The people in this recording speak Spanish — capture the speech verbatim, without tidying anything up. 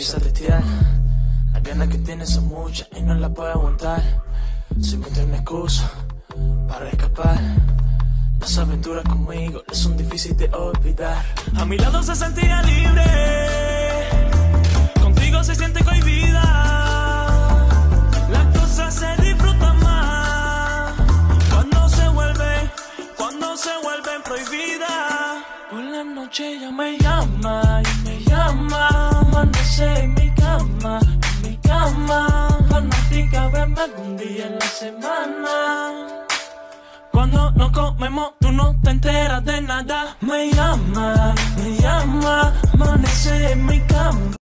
empieza a testear. Las ganas que tienes son muchas y no las puedo aguantar. Se inventa una excusa para escapar. Las aventuras conmigo no son difíciles de olvidar. A mi lado se sentía libre, contigo se siente cohibida. Las cosas se disfrutan más cuando se vuelve, cuando se vuelven prohibidas. Por la noche ella me llama y me llama. Amanece en mi cama, en mi cama. Fanática, verme algún día en la semana. Cuando nos comemos, tú no te enteras de nada. Me llama, me llama, amanece en mi cama.